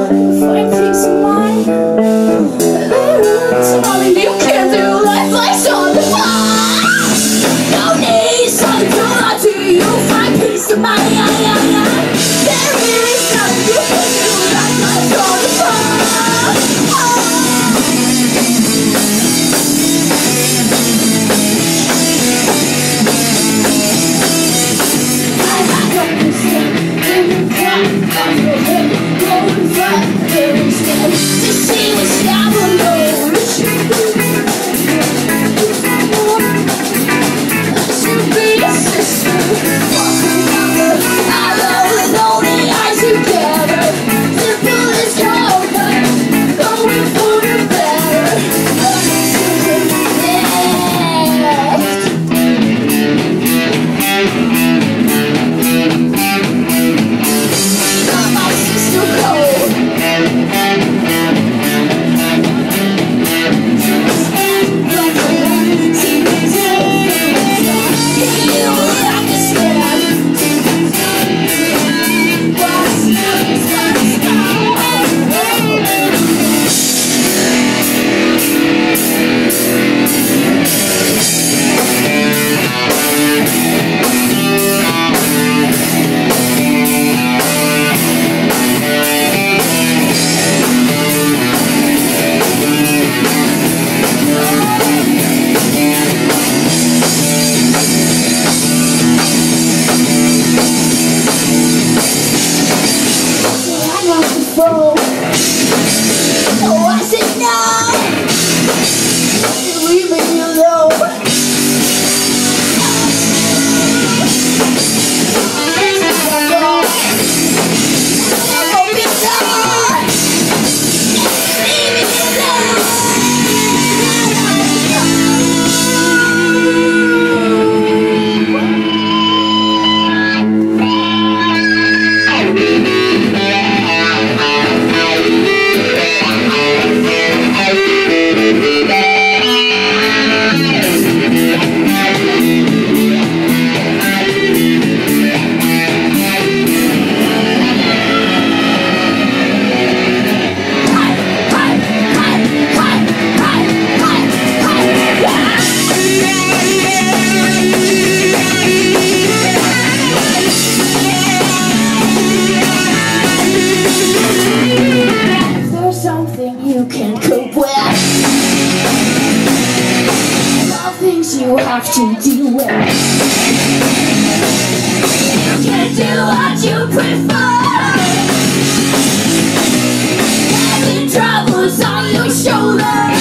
find peace of mind. There's nothing you can do. Life lies on the line. No need something to lie to you. Find peace of mind. There is nothing you can do. Life lies on the line. Oh, I said no. You're leaving me alone. I hope it's not. Leave me alone. You can't cope with all things you have to deal with. You can't do what you prefer. Having troubles on your shoulders.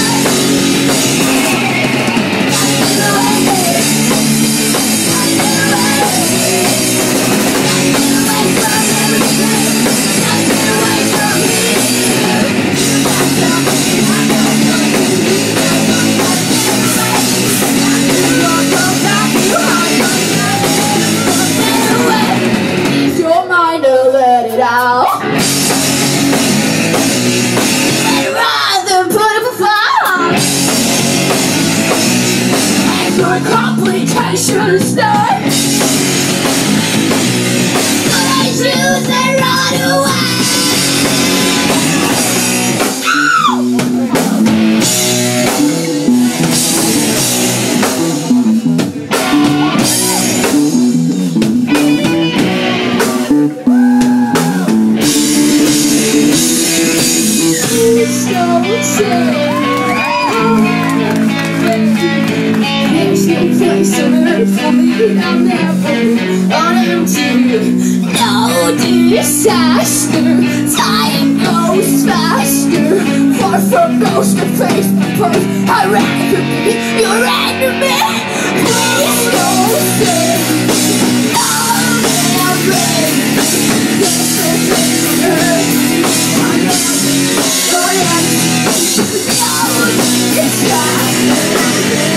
Complications start, but I choose to run away. So sad. There's no place on earth for me. I'll never unempty. No disaster. Time goes faster. Far from ghost to face the birth. I'd rather be your enemy. Please don't say I'll never. There's no place on earth. I'll never. No disaster.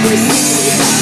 We see